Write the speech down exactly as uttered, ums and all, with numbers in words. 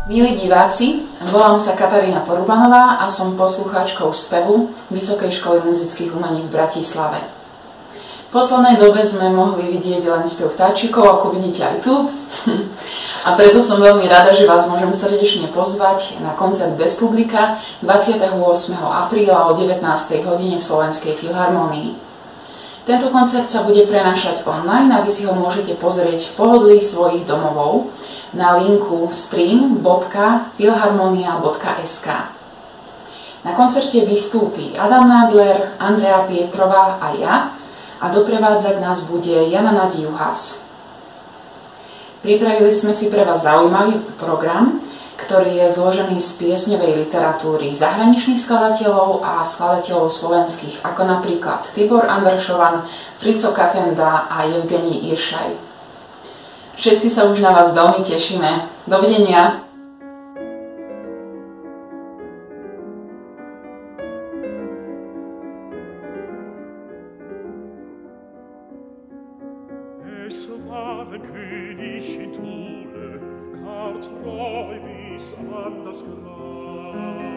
Milí diváci, volám sa Katarína Porubanová a som poslucháčkou spevu Vysokej školy muzických umení v Bratislave. V poslednej dobe sme mohli vidieť len spev vtáčikov, ako vidíte aj tu. A preto som veľmi rada, že vás môžem srdečne pozvať na koncert bez publika dvadsiateho ôsmeho apríla o devätnástej hodine v Slovenskej filharmonii. Tento koncert sa bude prenášať online a vy si ho môžete pozrieť v pohodlí svojich domovov na linku stream bodka filharmonia bodka es ká. Na koncerte vystúpi Adam Nadler, Andrea Pietrová a ja a doprevádzať nás bude Jana Nadi Juhas. Pripravili sme si pre vás zaujímavý program, ktorý je zložený z piesňovej literatúry zahraničných skladateľov a skladateľov slovenských, ako napríklad Tibor Andršovan, Frico Kafenda a Evgenij Iršaj. Všetci sa už na vás veľmi tešíme. Dovidenia! Es war ein König in Thule, gar treu bis an das Grab.